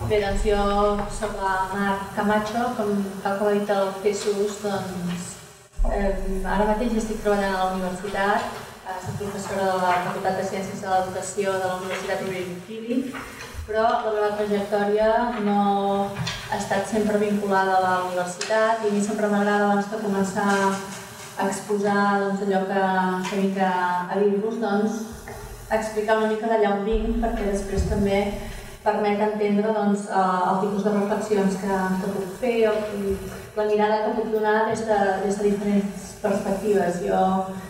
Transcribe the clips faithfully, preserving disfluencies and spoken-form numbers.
Bé, doncs jo soc la Mar Camacho, com tal com ha dit el Jesús, doncs ara mateix estic treballant a la universitat, soc professora de la Facultat de Ciències de l'Educació de la Universitat Rovira i Virgili, però la meva trajectòria no ha estat sempre vinculada a la universitat i a mi sempre m'agrada, abans de començar a exposar allò que vinc a dir-vos, explicar una mica d'allà on vinc, perquè després també permet entendre el tipus de reflexions que puc fer o la mirada que puc donar des de diferents perspectives. Jo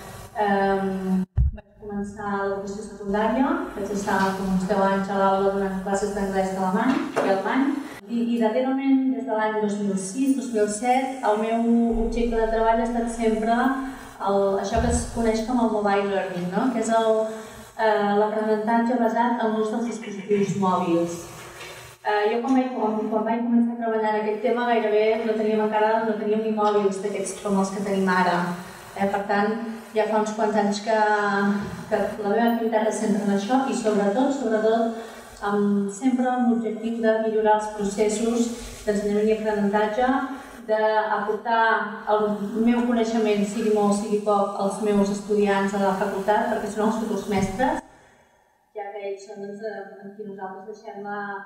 vaig començar l'educació secundària, vaig estar uns deu anys a l'aula donant classes d'anglès i alemany, i darrerament, des de l'any dos mil sis dos mil set, el meu objecte de treball ha estat sempre això que es coneix com el mobile learning, que és l'aprenentatge basat en l'ús dels dispositius mòbils. Jo quan vaig començar a treballar en aquest tema gairebé no teníem encara no teníem ni mòbils d'aquests com els que tenim ara. Per tant, ja fa uns quants anys que la meva activitat es centra en això i sobretot, sobretot, sempre amb l'objectiu de millorar els processos d'ensenyament i aprenentatge, d'aportar el meu coneixement, sigui molt o sigui poc, als meus estudiants a la facultat, perquè són els futurs mestres, ja que ells són amb qui nosaltres deixem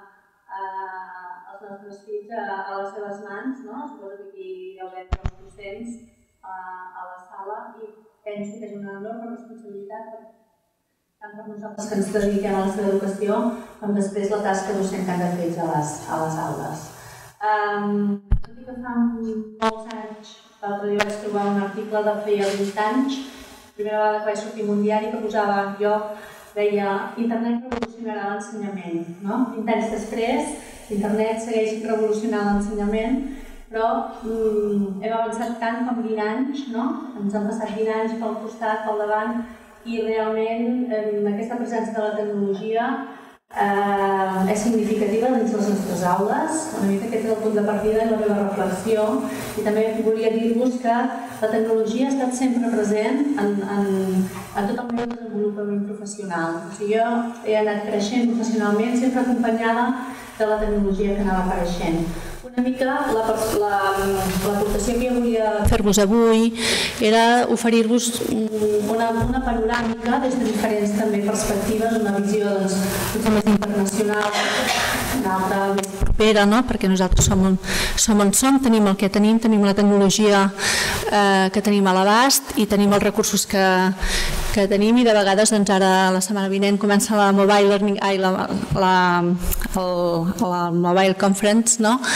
els nostres fills a les seves mans. Suposo que aquí hi haurem els docents a la sala i penso que és una enorme responsabilitat tant per nosaltres que ens dediquem a la seva educació com després la tasca docent que han de fer ells a les aules. Tot i que fa molts anys, l'altre dia vaig trobar un article de feia vint anys, la primera vegada que vaig sortir en un diari que posava, jo deia, internet revolucionarà l'ensenyament. vint anys després, internet segueix revolucionant l'ensenyament, però hem avançat tant com vint anys, ens han passat vint anys pel costat, pel davant, i realment aquesta presència de la tecnologia és significativa dins les nostres aules. Una mica aquest és el punt de partida i la meva reflexió. I també volia dir-vos que la tecnologia ha estat sempre present en tot el meu desenvolupament professional. Jo he anat creixent professionalment sempre acompanyada de la tecnologia que anava apareixent. Una mica l'aportació que jo volia fer-vos avui era oferir-vos una panoràmica des de diferents perspectives, una visió més internacional, una altra més propera, perquè nosaltres som on som, tenim el que tenim, tenim la tecnologia que tenim a l'abast i tenim els recursos que tenim i de vegades ara la setmana vinent comença la Mobile Learning, la Mobile Conference,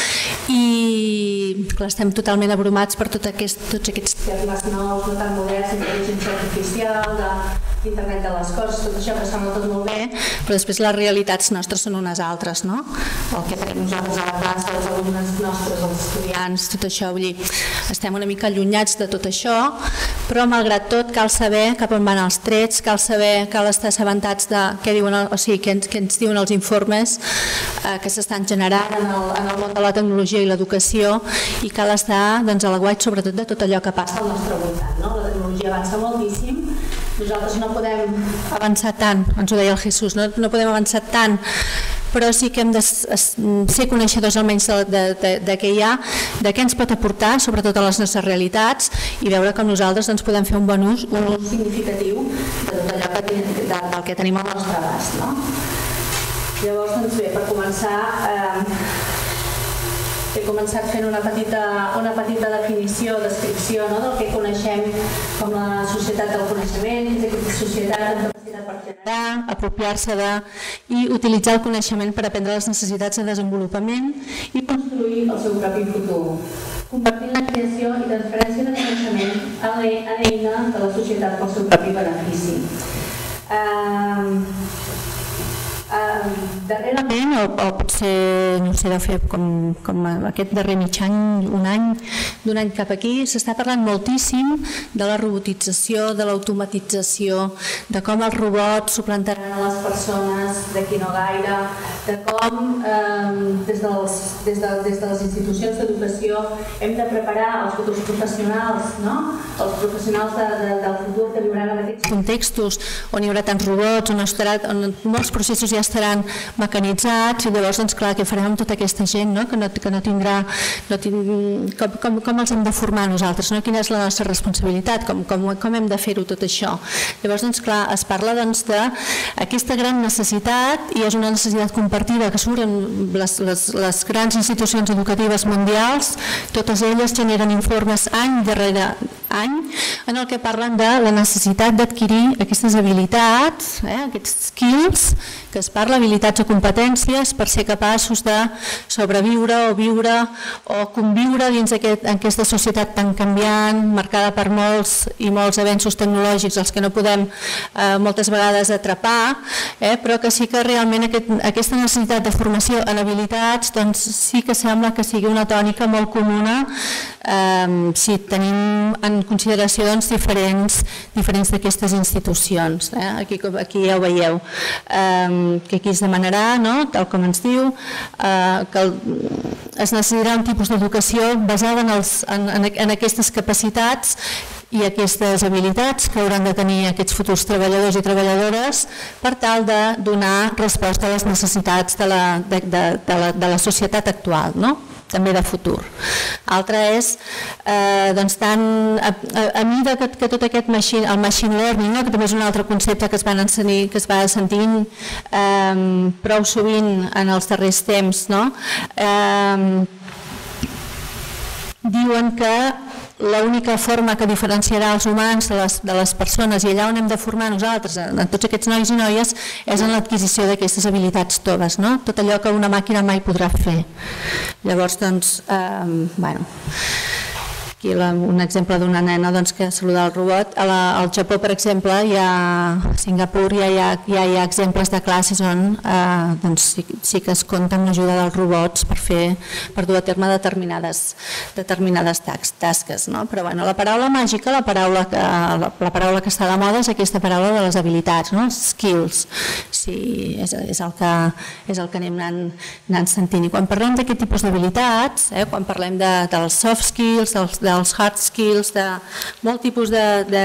i estem totalment abrumats per tots aquests termes nous, no tan moderns, d'intel·ligència artificial, d'internet de les coses, tot això que sona tot molt bé, però després les realitats nostres són unes altres, no? El que tenim nosaltres a la classe, els alumnes nostres, els estudiants, tot això, vull dir, estem una mica allunyats de tot això, però malgrat tot cal saber cap on van els trets, cal saber, cal estar assabentats de què diuen, o sigui, què ens diuen els informes que s'estan generant en el món de la tecnologia i l'educació i cal estar a l'aguait sobretot de tot allò que passa al nostre voltant. La tecnologia avança moltíssim, nosaltres no podem avançar tant, ens ho deia el Jesús, no podem avançar tant, però sí que hem de ser coneixedors almenys de què hi ha, de què ens pot aportar, sobretot a les nostres realitats, i veure com nosaltres podem fer un bon ús, un ús significatiu de tot allò del que tenim al nostre abast. Llavors, doncs bé, per començar, he començat fent una petita definició, descripció del que coneixem com la societat del coneixement, que és aquesta societat amb capacitat per generar, apropiar-se de i utilitzar el coneixement per aprendre les necessitats de desenvolupament i construir el seu propi futur, convertint la creació i transferència de coneixement en eina de la societat pel seu propi benefici. Darrerament, o potser no sé, deu fer com aquest darrer mig any, un any, d'un any cap aquí, s'està parlant moltíssim de la robotització, de l'automatització, de com els robots suplantaran a les persones d'aquí no gaire, de com des de les institucions d'educació hem de preparar els futurs professionals, els professionals del futur que viuran en aquests contextos on hi haurà tants robots, on molts processos ja estaran mecanitzats, i llavors, doncs, clar, què farem amb tota aquesta gent, no? Que, no, que no tindrà... No tind... com, com, com els hem de formar nosaltres, no? Quina és la nostra responsabilitat, com, com, com hem de fer-ho tot això. Llavors, doncs, clar, es parla doncs, d'aquesta gran necessitat, i és una necessitat compartida que surten les, les, les grans institucions educatives mundials, totes elles generen informes any darrere any en el que parlen de la necessitat d'adquirir aquestes habilitats, eh, aquests skills, que es parla, habilitats o competències per ser capaços de sobreviure o viure o conviure dins aquest, aquesta societat tan canviant, marcada per molts i molts avenços tecnològics, els que no podem eh, moltes vegades atrapar, eh, però que sí que realment aquest, aquesta necessitat de formació en habilitats doncs sí que sembla que sigui una tònica molt comuna eh, si tenim en consideració doncs, diferents, diferents d'aquestes institucions. Eh? Aquí, aquí ja ho veieu. Eh, que aquí es demanarà, no? Tal com ens diu, eh, que el, es necessitarà un tipus d'educació basada en, els, en, en, en aquestes capacitats i aquestes habilitats que hauran de tenir aquests futurs treballadors i treballadores per tal de donar resposta a les necessitats de la, de, de, de la, de la societat actual, no? També de futur. Altra és, eh, doncs, tant, a, a, a mida que, que tot aquest machine, el machine learning, no? Que també és un altre concepte que es, van ensenyar, que es va sentint eh, prou sovint en els darrers temps, no? Eh, diuen que l'única forma que diferenciarà els humans de les, de les persones i allà on hem de formar nosaltres, en tots aquests nois i noies, és en l'adquisició d'aquestes habilitats toves, no? Tot allò que una màquina mai podrà fer. Llavors, doncs, eh, bueno... Aquí un exemple d'una nena doncs, que saluda el robot. Al Japó, per exemple, hi ha, a Singapur ja hi ha, ja hi ha exemples de classes on eh, doncs, sí, sí que es compta amb l'ajuda dels robots per, fer, per dur a terme determinades, determinades tasques. No? Però bueno, la paraula màgica, la paraula, que, la, la paraula que està de moda és aquesta paraula de les habilitats, no? Skills. Sí, és, és, el que, és el que anem anant, anant sentint. I quan parlem d'aquest tipus d'habilitats, eh, quan parlem de, dels soft skills, dels, dels hard skills, de molt tipus de, de,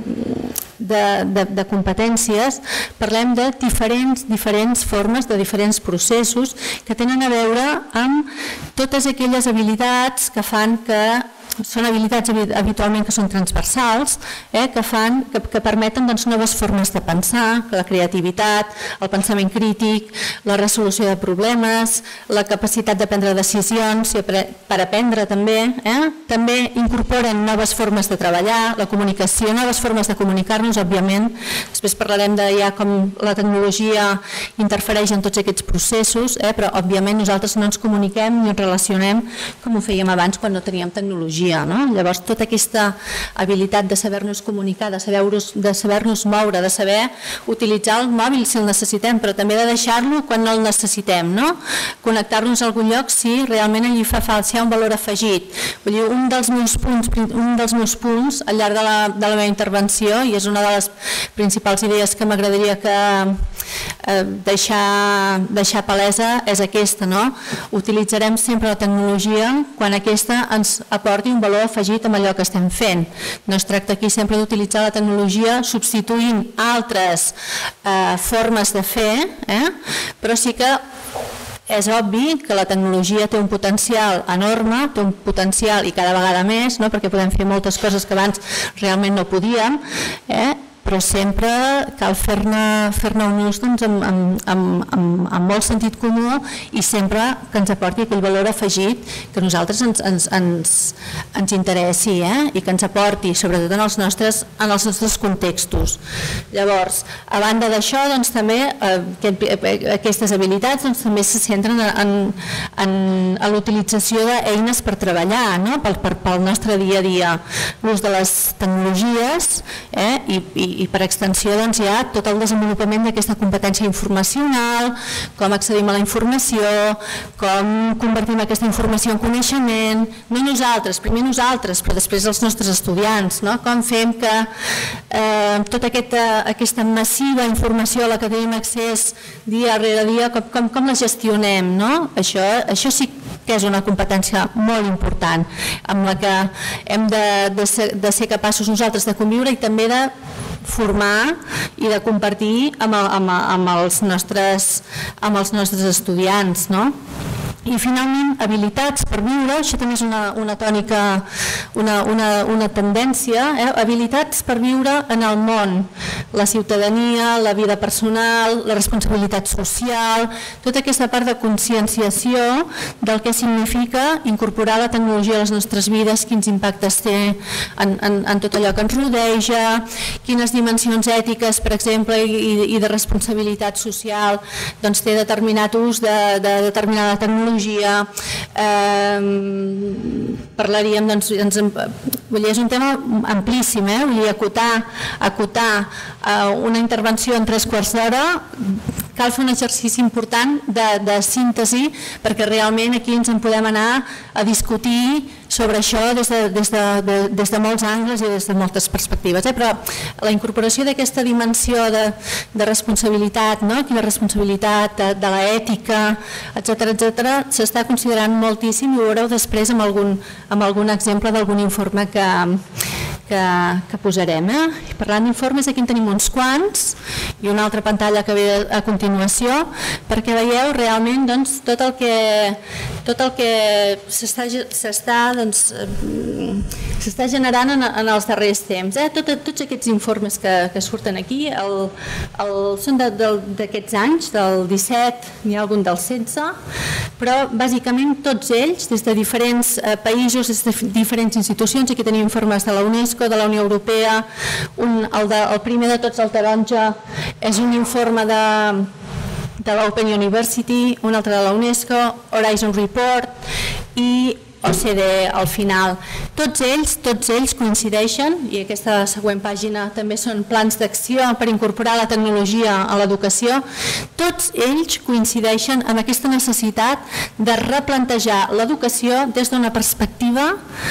de, de, de competències, parlem de diferents, diferents formes, de diferents processos que tenen a veure amb totes aquelles habilitats que fan que són habilitats habitualment que són transversals, eh, que, fan, que, que permeten doncs, noves formes de pensar, la creativitat, el pensament crític, la resolució de problemes, la capacitat de prendre decisions per aprendre també. Eh? També incorporen noves formes de treballar, la comunicació, noves formes de comunicar-nos, òbviament. Després parlarem de ja com la tecnologia interfereix en tots aquests processos, eh, però òbviament nosaltres no ens comuniquem ni ens relacionem com ho fèiem abans quan no teníem tecnologia. No? Llavors, tota aquesta habilitat de saber-nos comunicar, de saber-nos de saber-nos moure, de saber utilitzar el mòbil si el necessitem, però també de deixar-lo quan no el necessitem, no? Connectar-nos a algun lloc si realment allí fa falta, si hi ha un valor afegit. Vull dir, un dels meus punts, un dels meus punts al llarg de la, de la meva intervenció, i és una de les principals idees que m'agradaria que eh, deixar, deixar palesa, és aquesta, no? Utilitzarem sempre la tecnologia quan aquesta ens aporti un valor afegit amb allò que estem fent. No es tracta aquí sempre d'utilitzar la tecnologia substituint altres eh, formes de fer, eh? Però sí que és obvi que la tecnologia té un potencial enorme, té un potencial i cada vegada més, no? Perquè podem fer moltes coses que abans realment no podíem, eh? Però sempre cal fer-ne fer-ne un ús doncs, amb, amb, amb, amb, amb molt sentit comú i sempre que ens aporti aquell valor afegit que a nosaltres ens, ens, ens, ens interessi, eh? I que ens aporti, sobretot en els nostres, en els nostres contextos. Llavors, a banda d'això, doncs, també eh, aquestes habilitats doncs, també se centren en, en, en l'utilització d'eines per treballar, no? pel, per, pel nostre dia a dia. L'ús de les tecnologies eh? I, i i per extensió doncs, hi ha tot el desenvolupament d'aquesta competència informacional, com accedim a la informació, com convertim aquesta informació en coneixement, no nosaltres, primer nosaltres, però després els nostres estudiants, no? Com fem que eh, tota aquesta, aquesta massiva informació a la que tenim accés dia rere dia, com, com, com la gestionem, no? Això, això sí que és una competència molt important, amb la que hem de, de, ser, de ser capaços nosaltres de conviure i també de formar i de compartir amb, amb, amb, els, nostres, amb els nostres estudiants, no? I finalment, habilitats per viure, això també és una, una tònica, una, una, una tendència, eh? Habilitats per viure en el món, la ciutadania, la vida personal, la responsabilitat social, tota aquesta part de conscienciació del que significa incorporar la tecnologia a les nostres vides, quins impactes té en, en, en tot allò que ens rodeja, quines dimensions ètiques, per exemple, i, i de responsabilitat social doncs té determinat ús de, de determinada tecnologia. Eh, parlaríem, doncs, doncs, vull dir, és un tema amplíssim, eh? Vull dir, acotar, acotar eh, una intervenció en tres quarts d'hora, cal fer un exercici important de, de síntesi perquè realment aquí ens en podem anar a discutir sobre això des de, des de, de, des de molts angles i des de moltes perspectives. Eh? Però la incorporació d'aquesta dimensió de, de responsabilitat, no? Aquí la responsabilitat de, de l'ètica, etcètera, etcètera, s'està considerant moltíssim i ho veureu després amb algun, amb algun exemple d'algun informe que, que, que posarem. Eh? I parlant d'informes, aquí en tenim uns quants i una altra pantalla que ve a continuació perquè veieu realment doncs, tot el que, tot el que s'està s'està doncs, s'està generant en, en els darrers temps. Eh? Tot, tots aquests informes que, que surten aquí el, el, són d'aquests anys, del disset, n'hi ha algun del setze, però bàsicament tots ells, des de diferents eh, països, des de diferents institucions, aquí tenim informes de la UNESCO, de la Unió Europea, un, el, de, el primer de tots, el taronja, és un informe de de l'Open University, un altre de la UNESCO, Horizon Report i O C D E al final. Tots ells, tots ells coincideixen, i aquesta següent pàgina també són plans d'acció per incorporar la tecnologia a l'educació, tots ells coincideixen amb aquesta necessitat de replantejar l'educació des d'una perspectiva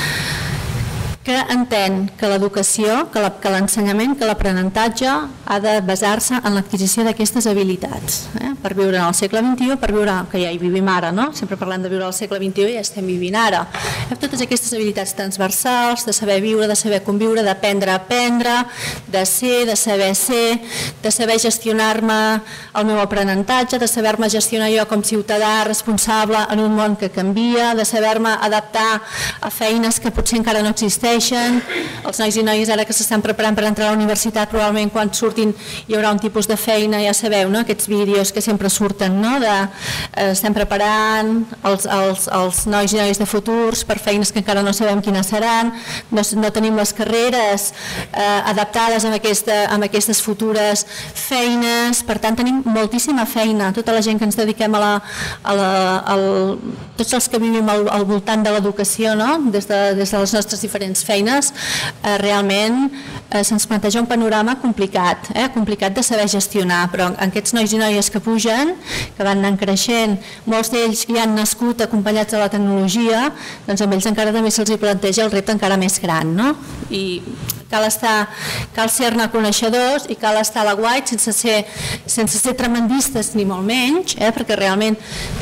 que entén que l'educació, que l'ensenyament, que l'aprenentatge ha de basar-se en l'adquisició d'aquestes habilitats, eh? Per viure en el segle vint-i-u, per viure, que ja hi vivim ara, no? Sempre parlem de viure al segle vint-i-u i ja estem vivint ara. Totes aquestes habilitats transversals, de saber viure, de saber conviure, d'aprendre a aprendre, de ser, de saber ser, de saber gestionar-me el meu aprenentatge, de saber-me gestionar jo com ciutadà responsable en un món que canvia, de saber-me adaptar a feines que potser encara no existeixen. Els nois i noies ara que s'estan preparant per entrar a la universitat, probablement quan surtin hi haurà un tipus de feina, ja sabeu, no? Aquests vídeos que sempre surten, no? De, eh, estem preparant els, els, els nois i noies de futurs per feines que encara no sabem quines seran, no, no tenim les carreres eh, adaptades amb, aquesta, amb aquestes futures feines, per tant tenim moltíssima feina, tota la gent que ens dediquem a la, a la, al, tots els que vivim al, al voltant de l'educació, no? des, de, des de les nostres diferents feines, eh, realment eh, se'ns planteja un panorama complicat, eh, complicat de saber gestionar, però en aquests nois i noies que pugen, que van anant creixent, molts d'ells que ja han nascut acompanyats de la tecnologia, doncs amb ells encara també se'ls planteja el repte encara més gran, no? I cal estar, cal ser-ne coneixedors i cal estar a la guait sense ser, sense ser tremendistes ni molt menys, eh, perquè realment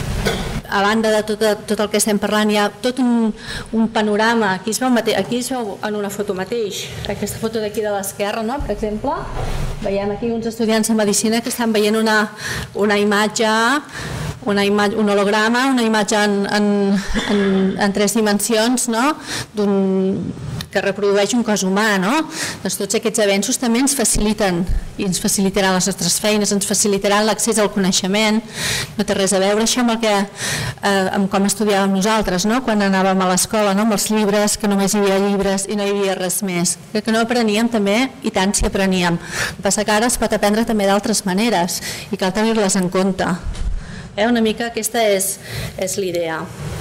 a banda de tot, tot el que estem parlant hi ha tot un, un panorama, aquí es, veu mate, aquí es veu en una foto mateix, aquesta foto d'aquí de l'esquerra, no? Per exemple, veiem aquí uns estudiants de medicina que estan veient una, una imatge, una imatge, un holograma, una imatge en, en, en, en tres dimensions, no? D'un que reprodueix un cos humà, no? Doncs tots aquests avenços també ens faciliten i ens facilitaran les nostres feines, ens facilitaran l'accés al coneixement, no té res a veure això amb, el que, eh, amb com estudiàvem nosaltres, no? Quan anàvem a l'escola, no? Amb els llibres, que només hi havia llibres i no hi havia res més, que, que no apreníem també i tant si apreníem. El que passa que ara es pot aprendre també d'altres maneres i cal tenir-les en compte. Eh? Una mica aquesta és, és l'idea.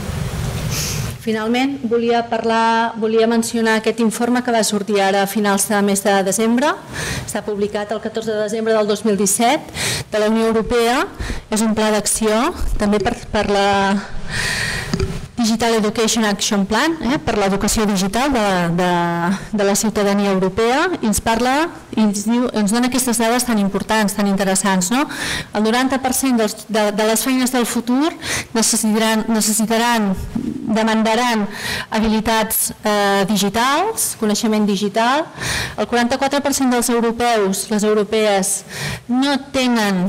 Finalment, volia parlar, volia mencionar aquest informe que va sortir ara a finals de mes de desembre, està publicat el catorze de desembre del dos mil disset, de la Unió Europea, és un pla d'acció, també per, per la Digital Education Action Plan, eh, per l'educació digital de, de, de la ciutadania europea, i ens parla i ens, diu, ens dona aquestes dades tan importants, tan interessants. No? El noranta per cent dels, de, de les feines del futur necessitaran, necessitaran demandaran habilitats eh, digitals, coneixement digital. El quaranta-quatre per cent dels europeus, les europees, no tenen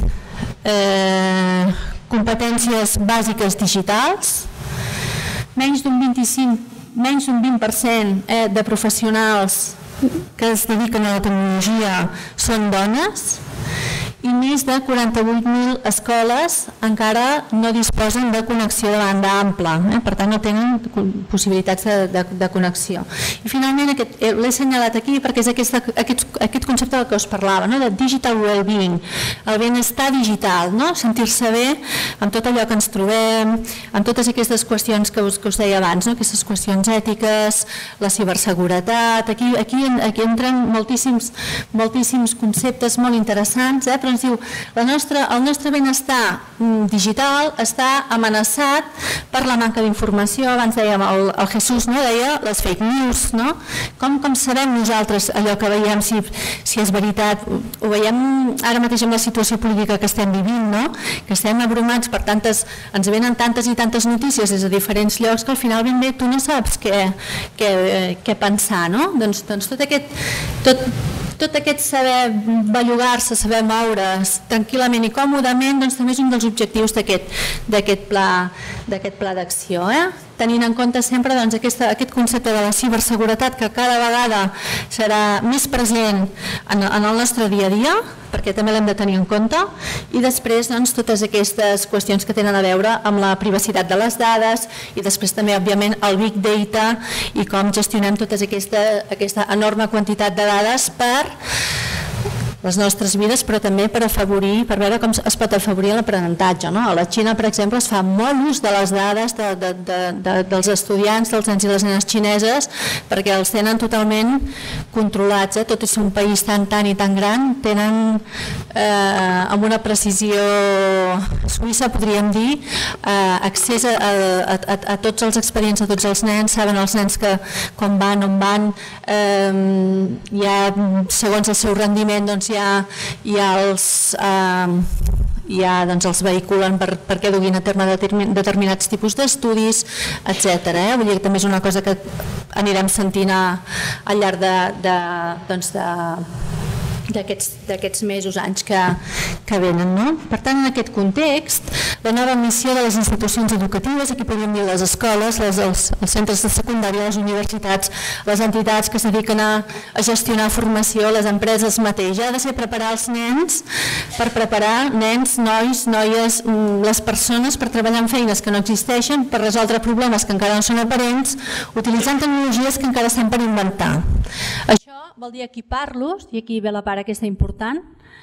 eh, competències bàsiques digitals. Menys d'un vint-i-cinc, menys d'un vint per cent eh, de professionals que es dediquen a la tecnologia són dones, i més de quaranta-vuit mil escoles encara no disposen de connexió de banda ampla, eh? Per tant no tenen possibilitats de, de, de connexió. I finalment eh, l'he assenyalat aquí perquè és aquesta, aquest, aquest concepte del que us parlava, no? De digital well-being, el benestar digital, no? Sentir-se bé amb tot allò que ens trobem, amb totes aquestes qüestions que us, que us deia abans, no? Aquestes qüestions ètiques, la ciberseguretat, aquí, aquí, aquí entren moltíssims, moltíssims conceptes molt interessants, eh? Però ens diu, la nostra, el nostre benestar digital està amenaçat per la manca d'informació. Abans dèiem, el, el Jesús, no? Deia les fake news, no? Com, com sabem nosaltres allò que veiem si, si és veritat? Ho veiem ara mateix amb la situació política que estem vivint, no? Que estem abrumats per tantes, ens venen tantes i tantes notícies des de diferents llocs que al final ben bé tu no saps què, què, què pensar, no? Doncs, doncs tot aquest... Tot, tot aquest saber bellugar-se, saber moure's tranquil·lament i còmodament, doncs també és un dels objectius d'aquest pla d'aquest pla d'acció, eh? Tenint en compte sempre doncs, aquesta, aquest concepte de la ciberseguretat que cada vegada serà més present en, en el nostre dia a dia, perquè també l'hem de tenir en compte, i després doncs, totes aquestes qüestions que tenen a veure amb la privacitat de les dades i després també, òbviament, el Big Data i com gestionem tota aquesta, aquesta enorme quantitat de dades per les nostres vides, però també per afavorir, per veure com es pot afavorir l'aprenentatge. No? A la Xina, per exemple, es fa molt ús de les dades de, de, de, de, dels estudiants, dels nens i les nenes xineses, perquè els tenen totalment controlats. Eh? Tot és un país tan, tan i tan gran, tenen eh, amb una precisió suïssa, podríem dir, eh, accés a, a, a, a tots els expedients, a tots els nens, saben els nens que quan van, on van, eh, ja segons el seu rendiment, doncs, ja, ja els, eh, ja, doncs, els vehiculen per, perquè duguin a terme determinats tipus d'estudis, etcètera. Eh? Vull dir que també és una cosa que anirem sentint a, al llarg de, de, doncs de d'aquests mesos, anys que, que venen. No? Per tant, en aquest context, la nova missió de les institucions educatives, aquí podríem dir les escoles, les, els, els centres de secundària, les universitats, les entitats que es dediquen a, a gestionar formació, les empreses mateix, ha de ser preparar els nens per preparar nens, nois, noies, les persones per treballar en feines que no existeixen, per resoldre problemes que encara no són aparents, utilitzant tecnologies que encara estan per inventar. Això vol dir equipar-los, i aquí ve la part aquesta important,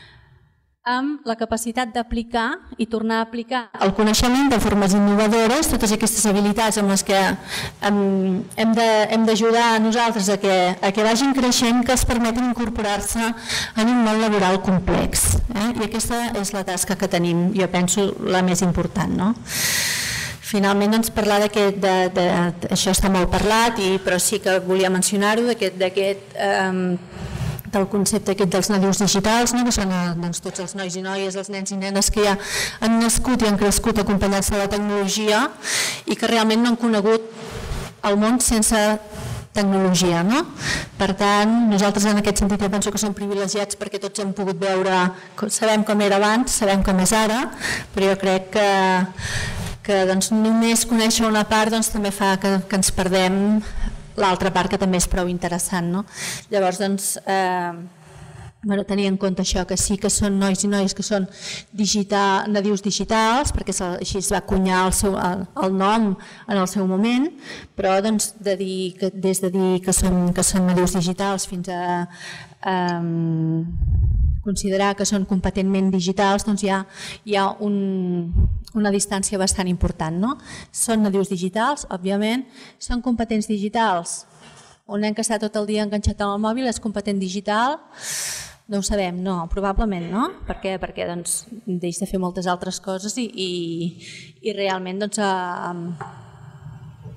amb la capacitat d'aplicar i tornar a aplicar el coneixement de formes innovadores, totes aquestes habilitats amb les que hem d'ajudar a nosaltres a que, a que vagin creixent, que els permetin incorporar-se en un món laboral complex. Eh? I aquesta és la tasca que tenim, jo penso, la més important. No? Finalment, doncs, parlar d'aquest, de, de, això està molt parlat, i, però sí que volia mencionar-ho, d'aquest, eh, del concepte aquest dels nadius digitals, no? Que són doncs, tots els nois i noies, els nens i nenes que ja han nascut i han crescut acompanyats de la tecnologia i que realment no han conegut el món sense tecnologia. No? Per tant, nosaltres en aquest sentit jo penso que som privilegiats perquè tots hem pogut veure, sabem com era abans, sabem com és ara, però jo crec que que doncs, només conèixer una part doncs, també fa que, que ens perdem l'altra part, que també és prou interessant. No? Llavors, doncs, eh, bueno, tenir en compte això, que sí que són nois i noies que són digital, nadius digitals, perquè així es va acunyar el, seu, el, el nom en el seu moment, però doncs, de dir que, des de dir que són, que són nadius digitals fins a eh, considerar que són competentment digitals, doncs hi ha, hi ha un, una distància bastant important. No? Són nadius digitals, òbviament, són competents digitals. Un nen que està tot el dia enganxat amb el mòbil és competent digital? No ho sabem, no, probablement no. Per què? Perquè doncs, deixa de fer moltes altres coses i, i, i realment doncs, eh,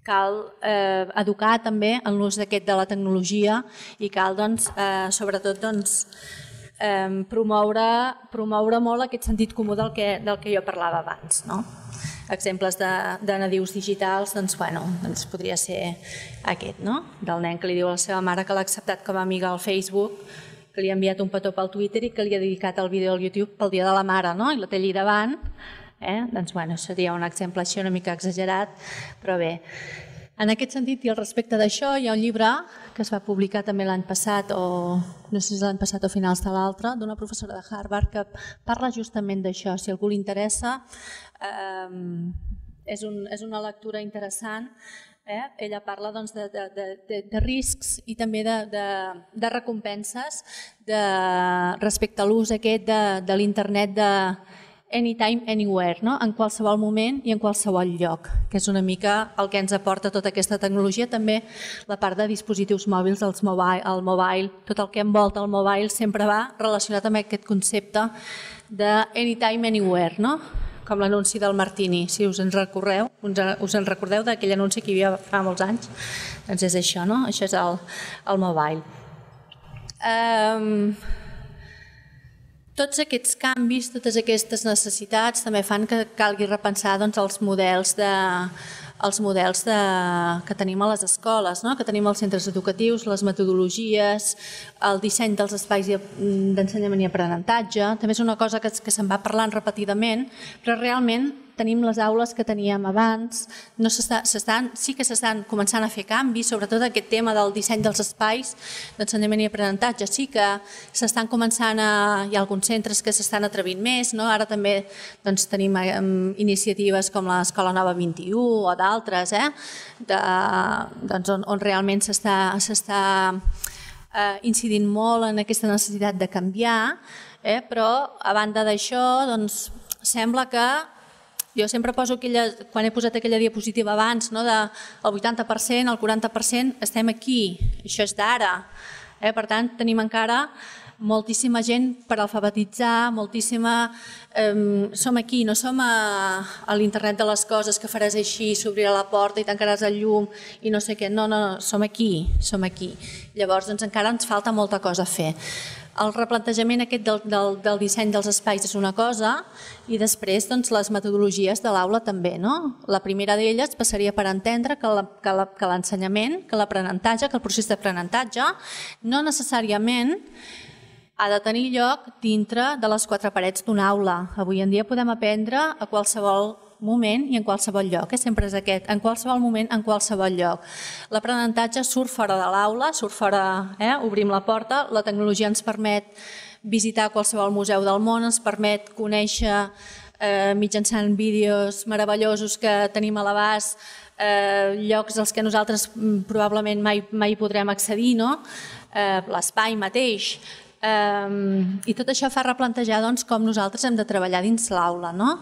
cal eh, educar també en l'ús d'aquest de la tecnologia i cal, doncs, eh, sobretot, doncs, eh, promoure, promoure molt aquest sentit comú del que, del que jo parlava abans, no? Exemples de, de nadius digitals, doncs, bueno, doncs podria ser aquest, no? Del nen que li diu a la seva mare que l'ha acceptat com a amiga al Facebook, que li ha enviat un petó pel Twitter i que li ha dedicat el vídeo al YouTube pel dia de la mare, no? I la té allí davant. Eh? Doncs, bueno, seria un exemple així una mica exagerat, però bé. En aquest sentit, i al respecte d'això, hi ha un llibre que es va publicar també l'any passat, o no sé si l'any passat o finals de l'altre, d'una professora de Harvard que parla justament d'això. Si a algú li interessa, eh, és, un, és una lectura interessant. Eh? Ella parla, doncs, de, de, de, de riscs i també de, de, de recompenses de, respecte a l'ús aquest de, de l'internet de anytime, anywhere, no? En qualsevol moment i en qualsevol lloc, que és una mica el que ens aporta tota aquesta tecnologia. També la part de dispositius mòbils, els mobile, el mobile, tot el que envolta el mobile sempre va relacionat amb aquest concepte de anytime, anywhere, no? Com l'anunci del Martini, si us en recordeu, us en recordeu d'aquell anunci que hi havia fa molts anys, doncs és això, no? Això és el, el mobile. Um, tots aquests canvis, totes aquestes necessitats també fan que calgui repensar, doncs, els models de els models de, que tenim a les escoles, no? Que tenim als centres educatius, les metodologies, el disseny dels espais d'ensenyament i aprenentatge. També és una cosa que, que se'n va parlant repetidament, però realment tenim les aules que teníem abans, no s'estan, sí que s'estan començant a fer canvis, sobretot aquest tema del disseny dels espais d'ensenyament i aprenentatge. Sí que s'estan començant a... hi ha alguns centres que s'estan atrevint més, no? Ara també doncs, tenim eh, iniciatives com l'Escola Nova vint-i-u o d'altres, eh? de, doncs, on, on realment s'està eh, incidint molt en aquesta necessitat de canviar, eh? Però a banda d'això, doncs, sembla que jo sempre poso aquella, quan he posat aquella diapositiva abans, no, del vuitanta per cent, el quaranta per cent, estem aquí, això és d'ara. Eh? Per tant, tenim encara moltíssima gent per alfabetitzar, moltíssima... Eh, som aquí, no som a, a l'internet de les coses que faràs així, s'obrirà la porta i tancaràs el llum i no sé què. No, no, som aquí, som aquí. Llavors, doncs, encara ens falta molta cosa a fer. El replantejament aquest del, del, del disseny dels espais és una cosa i després doncs, les metodologies de l'aula també. No? La primera d'elles passaria per entendre que l'ensenyament, que l'aprenentatge, que el procés d'aprenentatge no necessàriament ha de tenir lloc dintre de les quatre parets d'una aula. Avui en dia podem aprendre a qualsevol moment i en qualsevol lloc, eh? Sempre és aquest, en qualsevol moment, en qualsevol lloc. L'aprenentatge surt fora de l'aula, surt fora, eh? Obrim la porta, la tecnologia ens permet visitar qualsevol museu del món, ens permet conèixer eh, mitjançant vídeos meravellosos que tenim a l'abast, eh, llocs als que nosaltres probablement mai, mai podrem accedir, no? eh, l'espai mateix. Um, I tot això fa replantejar doncs, com nosaltres hem de treballar dins l'aula. No?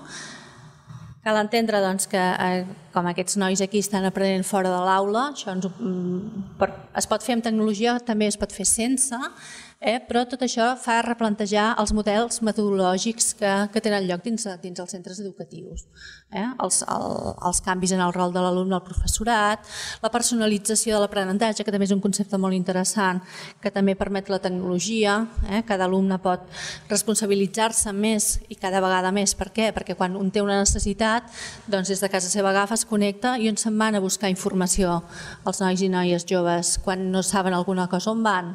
Cal entendre doncs, que eh, com aquests nois aquí estan aprenent fora de l'aula, això ens, per, es pot fer amb tecnologia, també es pot fer sense, eh, però tot això fa replantejar els models metodològics que, que tenen lloc dins, dins els centres educatius. Eh? Els, el, els canvis en el rol de l'alumne al professorat, la personalització de l'aprenentatge, que també és un concepte molt interessant, que també permet la tecnologia. Eh? Cada alumne pot responsabilitzar-se més i cada vegada més. Per què? Perquè quan un té una necessitat, doncs des de casa seva agafa, es connecta i on se'n van a buscar informació els nois i noies joves quan no saben alguna cosa, on van?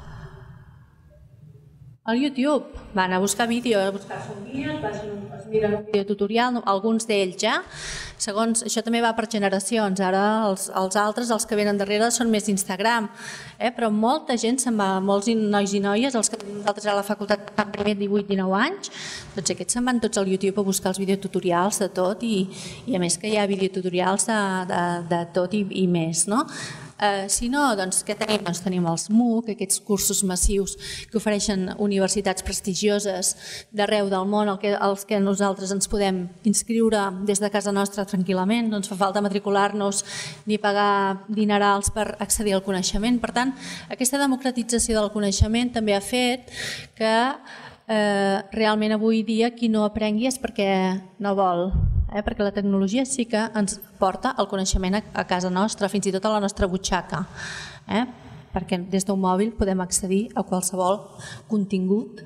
Al YouTube. Van a buscar vídeo, a buscar-se un vídeo, es miren un vídeo tutorial, alguns d'ells ja. Segons, això també va per generacions, ara els, els altres, els que venen darrere, són més d'Instagram, eh? Però molta gent se'n va, molts nois i noies, els que tenim nosaltres a la facultat fan primer divuit dinou anys, doncs aquests se'n van tots al YouTube a buscar els videotutorials de tot i, i a més que hi ha videotutorials de, de, de tot i, i més, no? Eh, si no, doncs què tenim? Doncs tenim els MOOC, aquests cursos massius que ofereixen universitats prestigioses d'arreu del món, el que, els que nosaltres ens podem inscriure des de casa nostra tranquil·lament, no ens fa falta matricular-nos ni pagar dinerals per accedir al coneixement. Per tant, aquesta democratització del coneixement també ha fet que eh, realment avui dia qui no aprengui és perquè no vol. perquè la tecnologia sí que ens porta el coneixement a casa nostra, fins i tot a la nostra butxaca, perquè des d'un mòbil podem accedir a qualsevol contingut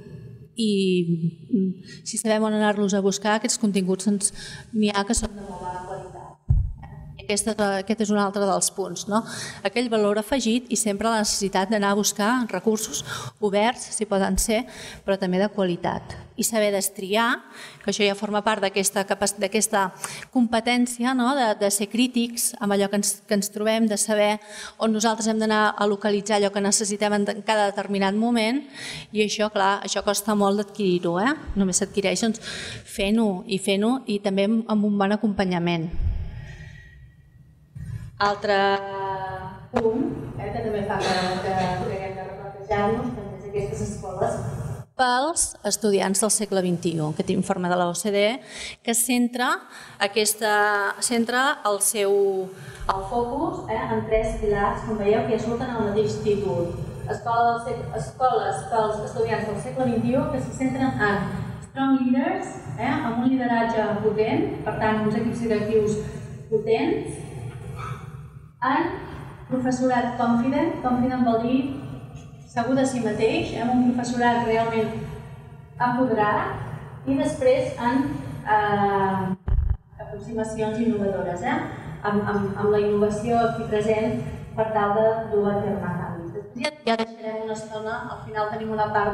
i si sabem on anar-los a buscar, aquests continguts n'hi ha que són de molt bona qualitat. Aquest és un altre dels punts, aquell valor afegit i sempre la necessitat d'anar a buscar recursos oberts, si poden ser, però també de qualitat. I saber destriar, que això ja forma part d'aquesta competència de ser crítics amb allò que ens trobem, de saber on nosaltres hem d'anar a localitzar allò que necessitem en cada determinat moment, i això, clar, això costa molt d'adquirir-ho, només s'adquireix fent-ho i fent-ho i també amb un bon acompanyament. Altre punt que també fa que haguem de replantejar-nos és aquestes escoles pels estudiants del segle vint-i-u, aquest informe de l'O C D E que centra el seu focus en tres pilars, com veieu, que ja surten al mateix títol. Escoles pels estudiants del segle vint-i-u que se centren en strong leaders, amb un lideratge potent, per tant, uns equips directius potents, en professorat confident, confident vol dir segur de si mateix, amb un professorat realment apoderat, i després en aproximacions innovadores, amb la innovació aquí present per tal de dur a terme canvis. Ja deixarem una estona, al final tenim una part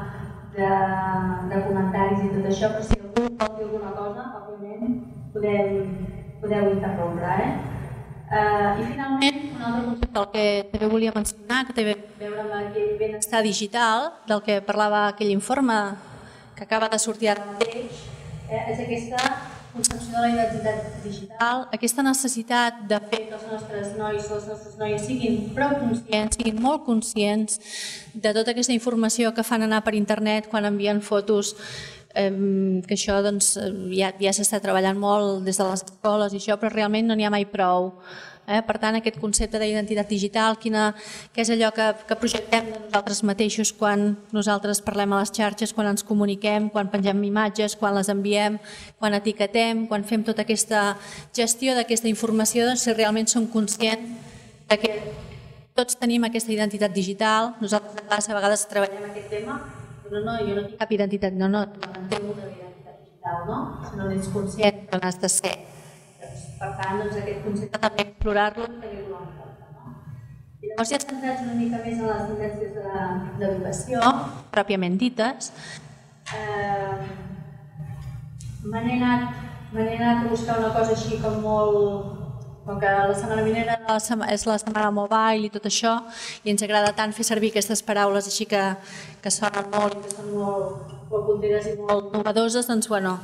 de comentaris i tot això, però si algú vol dir alguna cosa, òbviament podeu interrompre. I finalment, un altre concepte que també volia mencionar, que té a veure amb aquell benestar digital, del que parlava aquell informe que acaba de sortir ara mateix, és aquesta concepció de la identitat digital, aquesta necessitat de fer que els nostres nois o les nostres noies siguin prou conscients, siguin molt conscients de tota aquesta informació que fan anar per internet quan envien fotos, que això ja s'està treballant molt des de les escoles i això, però realment no n'hi ha mai prou. Per tant, aquest concepte d'identitat digital, què és allò que projectem de nosaltres mateixos quan nosaltres parlem a les xarxes, quan ens comuniquem, quan pengem imatges, quan les enviem, quan etiquetem, quan fem tota aquesta gestió d'aquesta informació, doncs si realment som conscients que tots tenim aquesta identitat digital. Nosaltres a classe a vegades treballem aquest tema. No, no, jo no tinc cap identitat, no, no, tenc una identitat digital, no? Si no n'ets conscient, no n'has de ser. Per tant, aquest concepte també explorar-lo i tenir-lo en compte. I llavors ja centrats una mica més en les tendències d'educació, pròpiament dites, m'he anat a buscar una cosa així com molt... Com que la setmana vinent és la setmana mobile i tot això, i ens agrada tant fer servir aquestes paraules així que sonen molt i que són molt punteres i molt novedoses, doncs, bueno,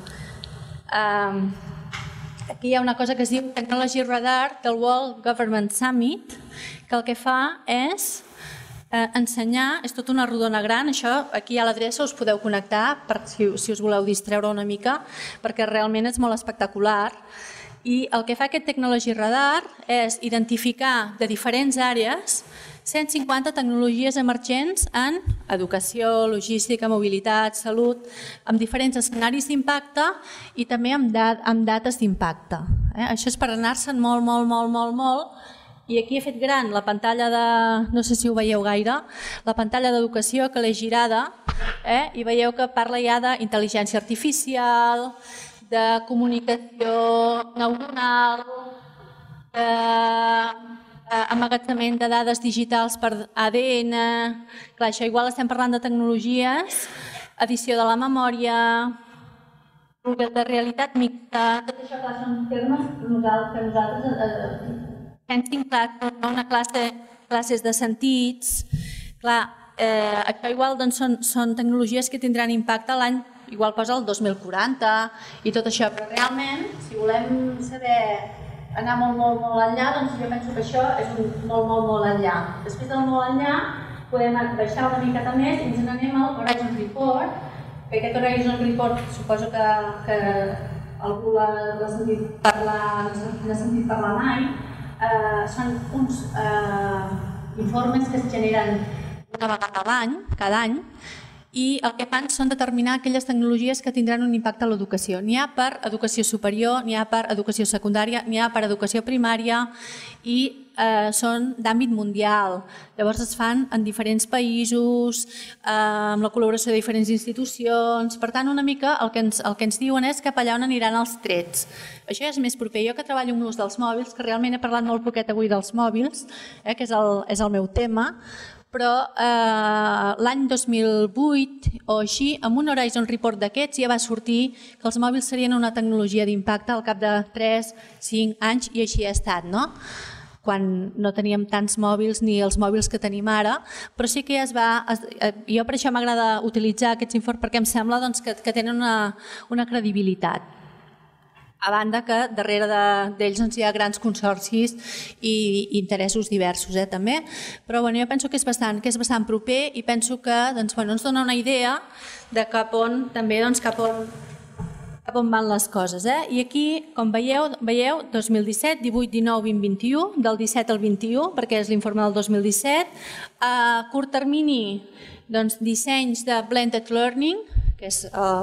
aquí hi ha una cosa que es diu Technology Radar del World Government Summit, que el que fa és ensenyar, és tota una rodona gran, això aquí a l'adreça us podeu connectar si us voleu distreure una mica, perquè realment és molt espectacular. I el que fa aquest Technology Radar és identificar de diferents àrees cent cinquanta tecnologies emergents en educació, logística, mobilitat, salut, amb diferents escenaris d'impacte i també amb dates d'impacte. Això és per anar-se'n molt, molt, molt, molt, molt. I aquí he fet gran la pantalla de, no sé si ho veieu gaire, la pantalla d'educació que l'he girada i veieu que parla ja d'intel·ligència artificial, de comunicació neuronal, d'emmagatzemament de dades digitals per A D N. Clar, això igual estem parlant de tecnologies, edició de la memòria, de realitat mixta. Tot això, clar, són termes que nosaltres pensem una classe, classes de sentits. Clar, això igual són tecnologies que tindran impacte l'any igual posa el dos mil quaranta i tot això, però realment, si volem saber anar molt, molt, molt enllà, doncs jo penso que això és un molt, molt, molt enllà. Després del molt enllà, podem baixar una miqueta més i ens n'anem al Horizon Report, que aquest Horizon Report suposo que algú l'ha sentit parlar, n'ha sentit parlar mai. Són uns informes que es generen una vegada a l'any, cada any, i el que fan són determinar aquelles tecnologies que tindran un impacte a l'educació. N'hi ha per educació superior, n'hi ha per educació secundària, n'hi ha per educació primària i eh, són d'àmbit mundial. Llavors es fan en diferents països, eh, amb la col·laboració de diferents institucions. Per tant, una mica el que ens, el que ens diuen és cap allà on aniran els trets. Això ja és més proper. Jo que treballo amb l'ús dels mòbils, que realment he parlat molt poquet avui dels mòbils, eh, que és el, és el meu tema, però eh, l'any dos mil vuit o així, amb un Horizon Report d'aquests ja va sortir que els mòbils serien una tecnologia d'impacte al cap de tres cinc anys i així ha estat, no? Quan no teníem tants mòbils ni els mòbils que tenim ara, però sí que ja es va... Es, jo per això m'agrada utilitzar aquests informes perquè em sembla doncs, que, que tenen una, una credibilitat. A banda que darrere d'ells doncs, hi ha grans consorcis i interessos diversos eh, també, però bueno, jo penso que és bastant, que és bastant proper i penso que doncs, bueno, ens dona una idea de cap on, també doncs, cap on, cap on van les coses. Eh? I aquí, com veieu, veieu dos mil disset, divuit, dinou, vint, vint-i-u, del disset al vint-i-u, perquè és l'informe del dos mil disset. A curt termini, doncs, dissenys de blended learning, que és... Uh,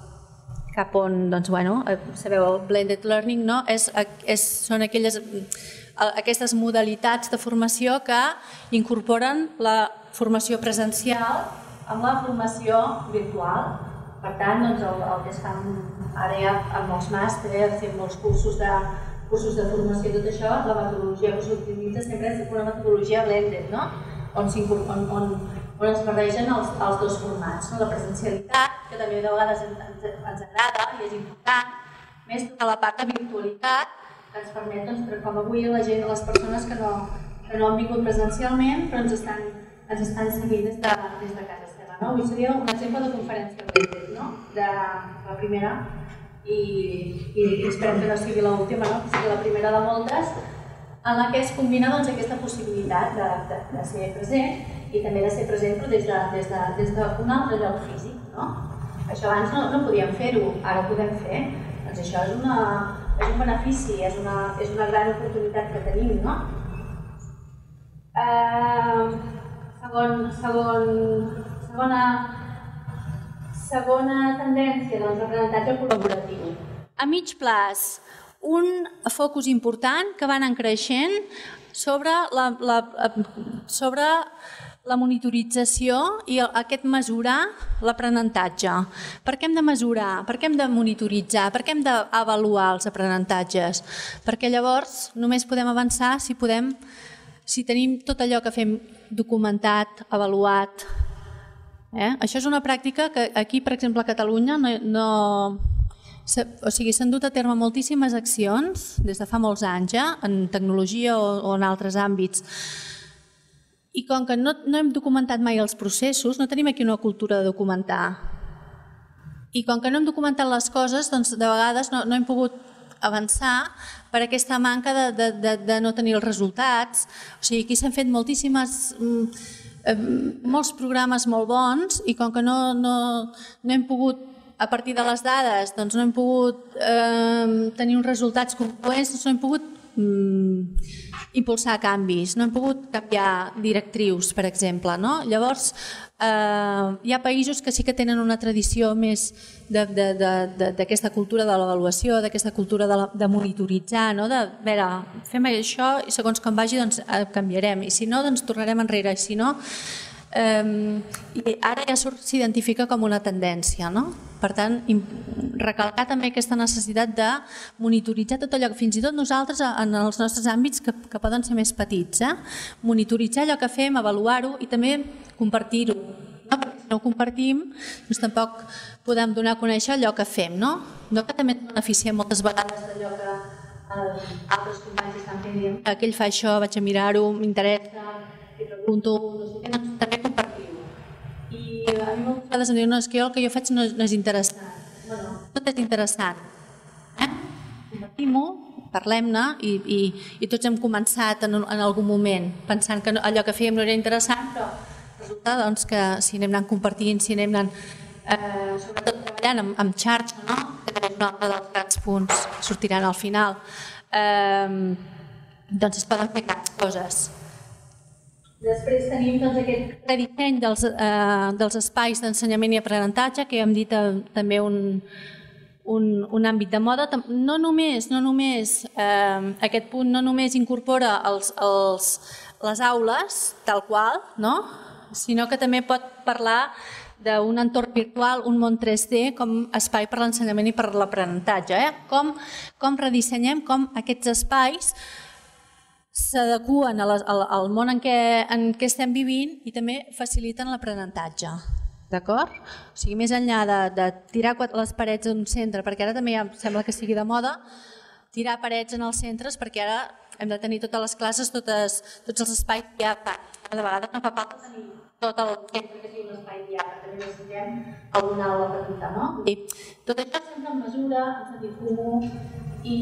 cap on, doncs, bueno, sabeu, el blended learning, no? és, és, són aquelles, aquestes modalitats de formació que incorporen la formació presencial amb la formació virtual. Per tant, doncs, el, el que es fan ara ja amb els màsters i amb els cursos de, cursos de formació i tot això, la metodologia que s'utilitza sempre és una metodologia blended, no? on, on, on, on es barregen els, els dos formats, no? La presencialitat, que també de vegades ens, ens agrada i és important, més tota la part de virtualitat, que ens permet, doncs, com avui la gent, les persones que no, que no han vingut presencialment, però ens estan, ens estan seguint des de, des de casa seva. No? Avui seria un exemple de conferència blended, no? De la primera, i, i esperem que no sigui l'última, no? Que sigui la primera de moltes, en la que es combina doncs, aquesta possibilitat de, de, de ser present i també de ser present però des d'un de, des de, des altre lloc físic. No? Això abans no, no podíem fer-ho, ara ho podem fer. Doncs això és, una, és un benefici, és una, és una gran oportunitat que tenim. No? Eh, segon, segon, segona, segona tendència, doncs, l'aprenentatge col·laboratiu. A mig plaç, un focus important que va anant creixent sobre la, la, sobre la monitorització i aquest mesurar l'aprenentatge. Per què hem de mesurar? Per què hem de monitoritzar? Per què hem d'avaluar els aprenentatges? Perquè llavors només podem avançar si podem, si tenim tot allò que fem documentat, avaluat. Eh? Això és una pràctica que aquí, per exemple, a Catalunya no... no O sigui, s'han dut a terme moltíssimes accions des de fa molts anys, ja, en tecnologia o, o en altres àmbits. I com que no, no hem documentat mai els processos, no tenim aquí una cultura de documentar. I com que no hem documentat les coses, doncs de vegades no, no hem pogut avançar per aquesta manca de, de, de, de no tenir els resultats. O sigui, aquí s'han fet moltíssimes... Eh, molts programes molt bons i com que no, no, no hem pogut a partir de les dades doncs no hem pogut eh, tenir uns resultats concloents, no hem pogut mm, impulsar canvis, no hem pogut canviar directrius, per exemple. No? Llavors, eh, hi ha països que sí que tenen una tradició més d'aquesta cultura de l'avaluació, d'aquesta cultura de, la, de monitoritzar, no? De veure, fem això i segons com vagi doncs canviarem, i si no doncs tornarem enrere, i si no... Um, i ara ja s'identifica com una tendència, no? Per tant, recalcar també aquesta necessitat de monitoritzar tot allò que fins i tot nosaltres en els nostres àmbits que, que poden ser més petits, eh? Monitoritzar allò que fem, avaluar-ho i també compartir-ho, no? Perquè si no ho compartim doncs tampoc podem donar a conèixer allò que fem, no? No que també beneficiem moltes vegades d'allò que eh, altres companys estan fent, aquell fa això, vaig a mirar-ho, m'interessa, i pregunto, no sé què, doncs també compartir-ho. I a mi moltes vegades em diuen, no, és que jo el que jo faig no, no és interessant. Bueno, tot és interessant. Eh? Compartim-ho, parlem-ne i, i, i tots hem començat en, en algun moment pensant que no, allò que fèiem no era interessant, però resulta doncs, que si anem anant compartint, si anem anant eh, sobretot treballant amb, amb xarxa, no? Que també és un altre dels grans punts que sortiran al final, eh, doncs es poden fer grans coses. Després tenim doncs, aquest redisseny dels, eh, dels espais d'ensenyament i aprenentatge, que hem dit eh, també un, un, un àmbit de moda. No només, no només eh, aquest punt no només incorpora els, els, les aules tal qual, no? Sinó que també pot parlar d'un entorn virtual, un món tres D, com espai per l'ensenyament i per l'aprenentatge. Eh? Com, com redissenyem, com aquests espais s'adequen al món en què, en què estem vivint i també faciliten l'aprenentatge. D'acord? O sigui, més enllà de, de tirar les parets d'un centre, perquè ara també ja sembla que sigui de moda, tirar parets en els centres, perquè ara hem de tenir totes les classes, totes, tots els espais ja fa. De vegades no fa falta tenir tot el centre que sigui un espai ja, perquè també necessitem alguna aula petita, no? I tot això sempre en mesura, en sentit comú i,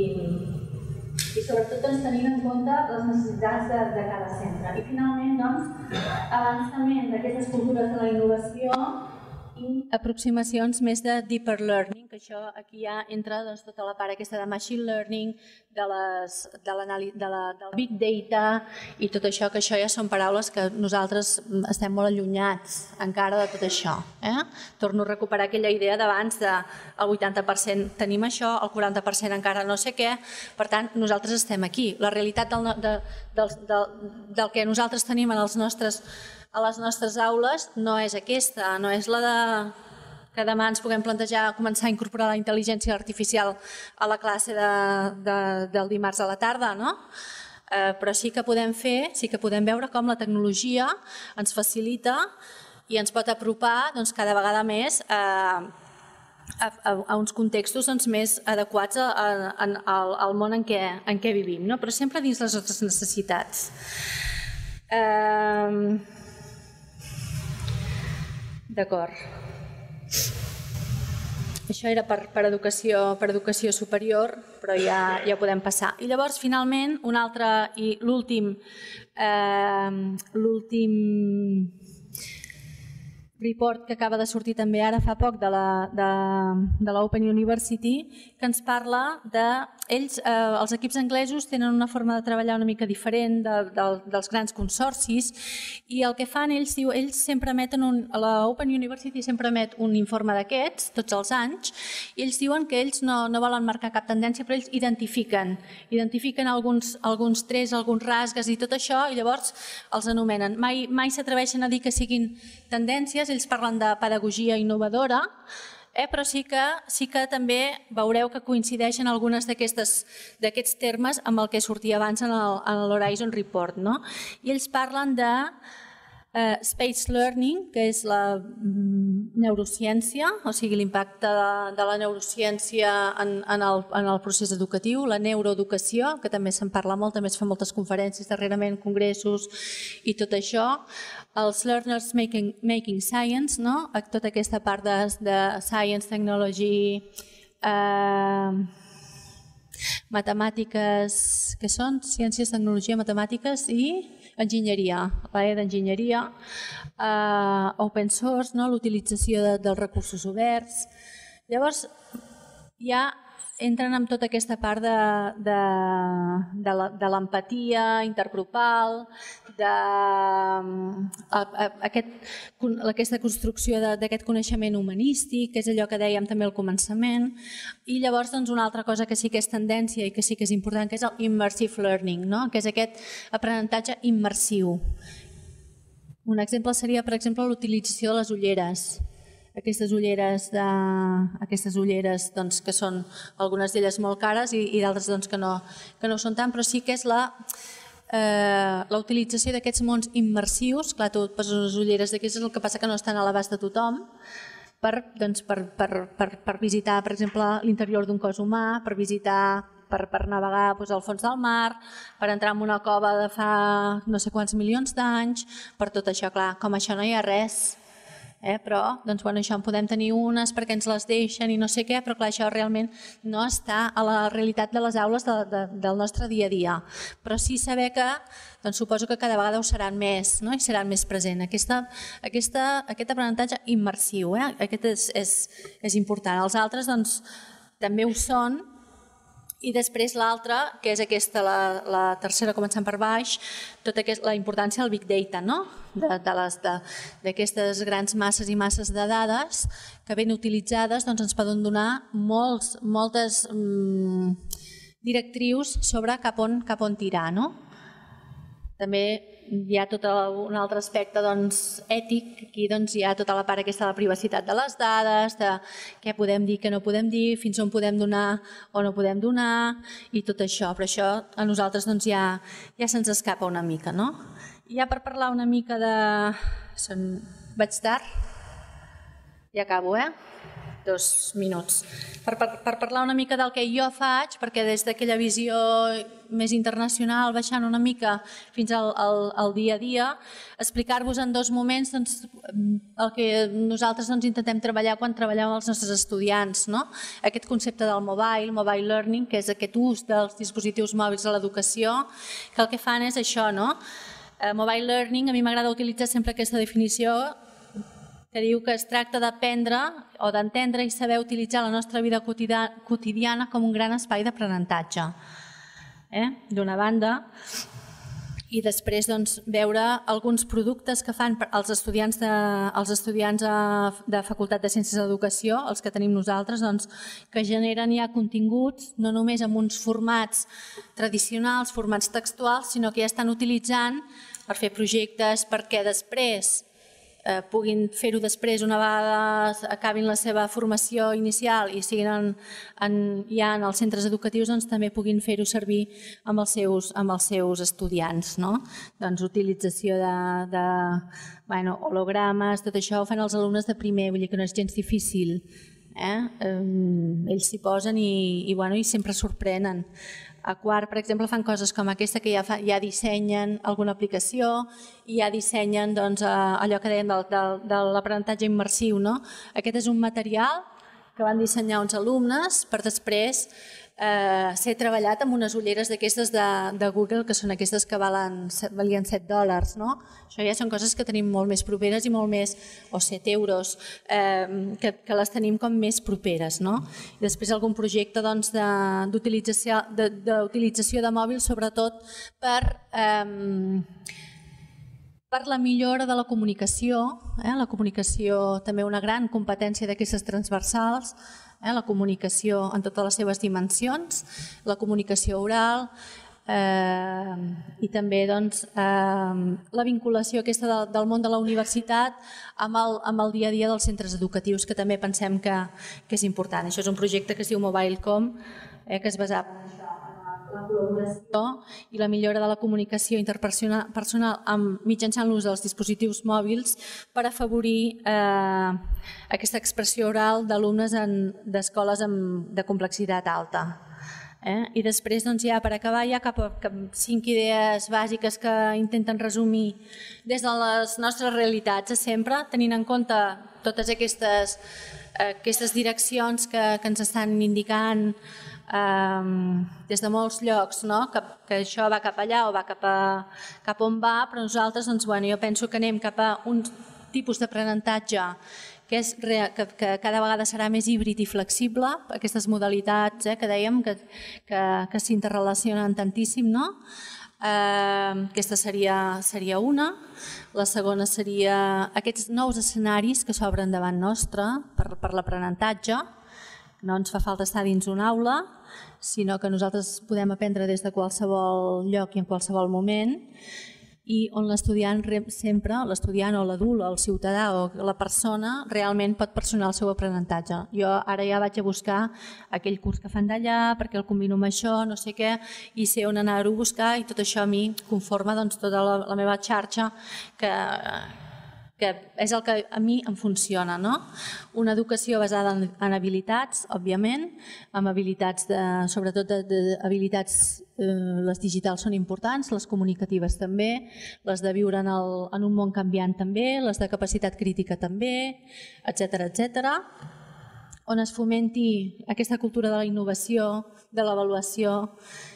i sobretot doncs, tenint en compte les necessitats de, de cada centre. I finalment, doncs, avançament d'aquestes cultures de la innovació i aproximacions més de deeper learning, que això aquí ja entra doncs, tota la part aquesta de machine learning, de les, de de la, del big data i tot això, que això ja són paraules que nosaltres estem molt allunyats encara de tot això. Eh? Torno a recuperar aquella idea d'abans del vuitanta per cent tenim això, el quaranta per cent encara no sé què, per tant nosaltres estem aquí. La realitat del, de, del, del, del que nosaltres tenim en els nostres a les nostres aules no és aquesta, no és la de que demà ens puguem plantejar començar a incorporar la intel·ligència artificial a la classe de, de, del dimarts a la tarda, no? Eh, però sí que podem fer, sí que podem veure com la tecnologia ens facilita i ens pot apropar doncs, cada vegada més a, a, a uns contextos doncs, més adequats a, a, a, al, al món en què, en què vivim, no? Però sempre dins les nostres necessitats. Eh, D'acord. Això era per, per, educació, per educació superior, però ja, ja ho podem passar. I llavors, finalment, un altre i l'últim eh, l'últim report que acaba de sortir també ara fa poc de la, de, de l'Open University, que ens parla de... Ells, eh, els equips anglesos tenen una forma de treballar una mica diferent de, de, dels grans consorcis i el que fan ells, diu, ells sempre emeten un... L'Open University sempre emet un informe d'aquests, tots els anys, i ells diuen que ells no, no volen marcar cap tendència, però ells identifiquen, identifiquen alguns, alguns trets, alguns rasgues i tot això, i llavors els anomenen. Mai, mai s'atreveixen a dir que siguin tendències, ells parlen de pedagogia innovadora, eh, però sí que, sí que també veureu que coincideixen algunes d'aquests termes amb el que sortia abans en l'Horizon Report. No? I ells parlen de eh, Space Learning, que és la mm, neurociència, o sigui, l'impacte de, de la neurociència en, en, el, en el procés educatiu, la neuroeducació, que també se'n parla molt, també es fan moltes conferències darrerament, congressos i tot això. Els Learners Making, making Science, no? Tota aquesta part de, de Science, Technology, eh, matemàtiques, que són? Ciències, Tecnologia, Matemàtiques i enginyeria, l'E d'enginyeria, eh, Open Source, no? L'utilització de, dels recursos oberts. Llavors, ja entren en tota aquesta part de, de, de l'empatia intergrupal, de a, a, aquest, aquesta construcció d'aquest coneixement humanístic, que és allò que dèiem també al començament, i llavors doncs, una altra cosa que sí que és tendència i que sí que és important, que és el immersive learning, no? Que és aquest aprenentatge immersiu. Un exemple seria, per exemple, l'utilització de les ulleres. Aquestes ulleres, de, aquestes ulleres doncs, que són algunes d'elles molt cares i, i d'altres doncs, que, no, que no són tant, però sí que és la, eh, la utilització d'aquests mons immersius. Clar, tu et poses unes ulleres d'aquestes, el que passa que no estan a l'abast de tothom, per, doncs, per, per, per, per visitar, per exemple, l'interior d'un cos humà, per visitar, per, per navegar doncs, al fons del mar, per entrar en una cova de fa no sé quants milions d'anys, per tot això. Clar, com això no hi ha res. Eh, però doncs, bueno, això en podem tenir unes perquè ens les deixen i no sé què, però clar, això realment no està a la realitat de les aules de, de, del nostre dia a dia. Però sí saber que, doncs, suposo que cada vegada ho seran més, no? I seran més present. Aquesta, aquesta, aquest aprenentatge immersiu, eh? Aquest és, és, és important. Els altres doncs, també ho són I després l'altra, que és aquesta, la, la tercera començant per baix, tota aquesta, la importància del Big Data, no? D'aquestes grans masses i masses de dades que ben utilitzades doncs, ens poden donar molts, moltes mm, directrius sobre cap on, cap on tirar. No? També hi ha tot un altre aspecte doncs, ètic, aquí doncs, hi ha tota la part aquesta de la privacitat de les dades, de què podem dir, què no podem dir, fins on podem donar o no podem donar i tot això, però això a nosaltres doncs, ja, ja se'ns escapa una mica. No? I ja per parlar una mica de... Són... Vaig tard? Ja acabo, eh? Dos minuts. Per, per, per parlar una mica del que jo faig, perquè des d'aquella visió més internacional, baixant una mica fins al, al, al dia a dia, explicar-vos en dos moments doncs, el que nosaltres doncs, intentem treballar quan treballem amb els nostres estudiants. No? Aquest concepte del mobile, mobile learning, que és aquest ús dels dispositius mòbils a l'educació, que el que fan és això. No? Eh, mobile learning, a mi m'agrada utilitzar sempre aquesta definició, que diu que es tracta d'aprendre o d'entendre i saber utilitzar la nostra vida quotidiana com un gran espai d'aprenentatge. Eh? D'una banda, i després doncs, veure alguns productes que fan els estudiants de, els estudiants de Facultat de Ciències d'Educació, els que tenim nosaltres, doncs, que generen ja continguts, no només amb uns formats tradicionals, formats textuals, sinó que ja estan utilitzant per fer projectes, perquè després Eh, puguin fer-ho després una vegada acabin la seva formació inicial i siguin en, en, ja en els centres educatius, doncs també puguin fer-ho servir amb els seus, amb els seus estudiants. No? Doncs utilització de, de bueno, hologrames, tot això ho fan els alumnes de primer, vull dir que no és gens difícil. Eh? Eh, ells s'hi posen i, i, bueno, i sempre sorprenen. A quart, per exemple, fan coses com aquesta que ja, fa, ja dissenyen alguna aplicació i ja dissenyen doncs, allò que dèiem del, del, de l'aprenentatge immersiu. No? Aquest és un material que van dissenyar uns alumnes per després eh, ser treballat amb unes ulleres d'aquestes de, de Google, que són aquestes que valen, valien set dòlars. No? Això ja són coses que tenim molt més properes i molt més, o set euros, eh, que, que les tenim com més properes. No? I després algun projecte doncs, d'utilització de, de, de, de mòbils, sobretot per... Eh, per la millora de la comunicació, eh? La comunicació també una gran competència d'aquestes transversals, eh? La comunicació en totes les seves dimensions, la comunicació oral eh, i també doncs, eh, la vinculació aquesta del, del món de la universitat amb el, amb el dia a dia dels centres educatius, que també pensem que, que és important. Això és un projecte que es diu MobileCom, eh, que es basa en la col·laboració i la millora de la comunicació interpersonal amb, mitjançant l'ús dels dispositius mòbils per afavorir eh, aquesta expressió oral d'alumnes d'escoles de complexitat alta. Eh? I després, doncs, ja per acabar, hi ha cap a, cap cinc idees bàsiques que intenten resumir des de les nostres realitats, sempre tenint en compte totes aquestes, eh, aquestes direccions que, que ens estan indicant Um, des de molts llocs, no? que, que això va cap allà o va cap, a, cap on va, però nosaltres doncs, bueno, jo penso que anem cap a un tipus d'aprenentatge que, és, que, que cada vegada serà més híbrid i flexible, aquestes modalitats eh, que dèiem que, que, que s'interrelacionen tantíssim, no? Uh, aquesta seria, seria una. La segona seria aquests nous escenaris que s'obren davant nostre per, per l'aprenentatge. No ens fa falta estar dins una aula, sinó que nosaltres podem aprendre des de qualsevol lloc i en qualsevol moment, i on l'estudiant sempre, l'estudiant o l'adult o el ciutadà o la persona realment pot personar el seu aprenentatge. Jo ara ja vaig a buscar aquell curs que fan d'allà perquè el combino amb això, no sé què, i sé on anar-ho a buscar, i tot això a mi conforma doncs, tota la, la meva xarxa que... que és el que a mi em funciona. No? Una educació basada en, en habilitats, òbviament, amb habilitats, de, sobretot de, de habilitats, eh, les digitals són importants, les comunicatives també, les de viure en, el, en un món canviant també, les de capacitat crítica també, etcètera, etcètera, on es fomenti aquesta cultura de la innovació, de l'avaluació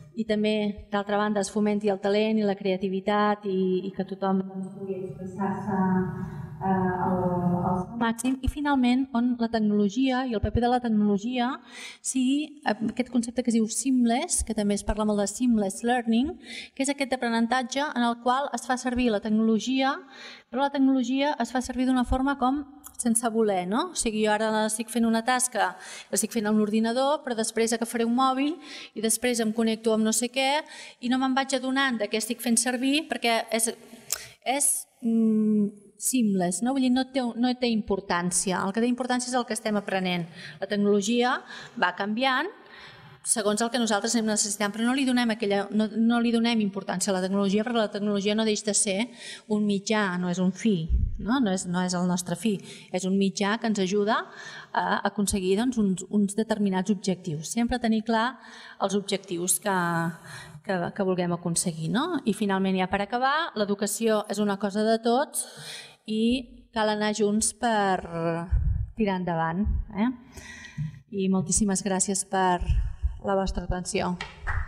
i també, d'altra banda, es fomenti el talent i la creativitat i, i que tothom pugui expressar-se eh, al, al màxim. I finalment, on la tecnologia i el paper de la tecnologia sigui aquest concepte que es diu seamless, que també es parla molt de seamless learning, que és aquest aprenentatge en el qual es fa servir la tecnologia, però la tecnologia es fa servir d'una forma com sense voler, no? O sigui, jo ara estic fent una tasca, l'estic fent amb l'ordinador, però després agafaré un mòbil i després em connecto amb no sé què i no me'n vaig adonant de què estic fent servir perquè és, és mm, seamless, no? Vull dir, no té, no té importància. El que té importància és el que estem aprenent. La tecnologia va canviant segons el que nosaltres anem necessitant, però no li donem, aquella, no, no li donem importància a la tecnologia perquè la tecnologia no deixa de ser un mitjà, no és un fi, no, no, és, no és el nostre fi, és un mitjà que ens ajuda a aconseguir doncs, uns, uns determinats objectius. Sempre tenir clar els objectius que, que, que vulguem aconseguir. No? I finalment, ja per acabar, l'educació és una cosa de tots i cal anar junts per tirar endavant. Eh? I moltíssimes gràcies per la vostra atenció.